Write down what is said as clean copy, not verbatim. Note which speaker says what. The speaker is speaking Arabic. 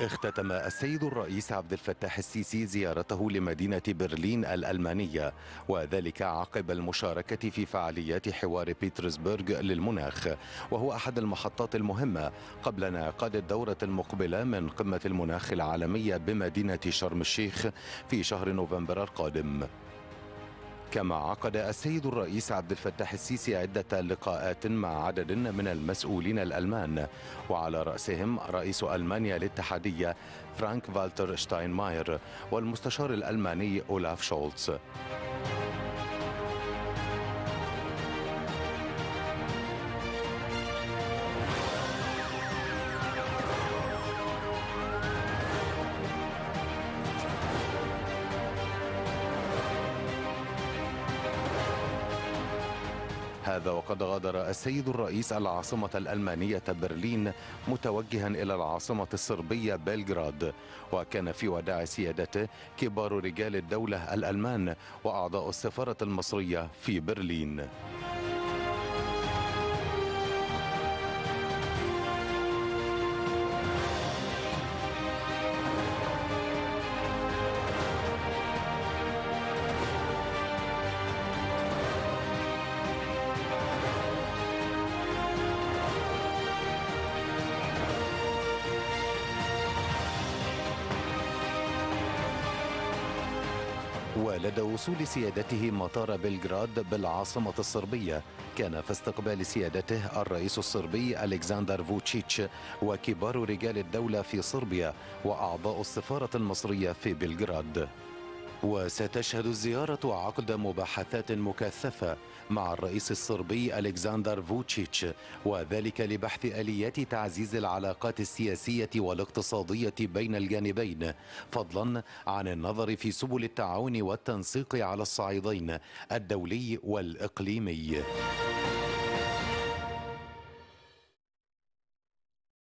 Speaker 1: اختتم السيد الرئيس عبد الفتاح السيسي زيارته لمدينة برلين الألمانية، وذلك عقب المشاركة في فعاليات حوار بيترسبرغ للمناخ، وهو أحد المحطات المهمة قبل انعقاد الدورة المقبلة من قمة المناخ العالمية بمدينة شرم الشيخ في شهر نوفمبر القادم. كما عقد السيد الرئيس عبد الفتاح السيسي عدة لقاءات مع عدد من المسؤولين الألمان، وعلى رأسهم رئيس ألمانيا الاتحادية فرانك فالتر شتاينماير والمستشار الألماني أولاف شولتز. هذا وقد غادر السيد الرئيس العاصمة الألمانية برلين متوجها إلى العاصمة الصربية بلغراد، وكان في وداع سيادته كبار رجال الدولة الألمان وأعضاء السفارة المصرية في برلين. ولدى وصول سيادته مطار بلغراد بالعاصمة الصربية، كان في استقبال سيادته الرئيس الصربي ألكسندر فوتشيتش وكبار رجال الدولة في صربيا وأعضاء السفارة المصرية في بلغراد. وستشهد الزيارة عقد مباحثات مكثفة مع الرئيس الصربي ألكسندر فوتشيتش، وذلك لبحث آليات تعزيز العلاقات السياسية والاقتصادية بين الجانبين، فضلا عن النظر في سبل التعاون والتنسيق على الصعيدين الدولي والإقليمي.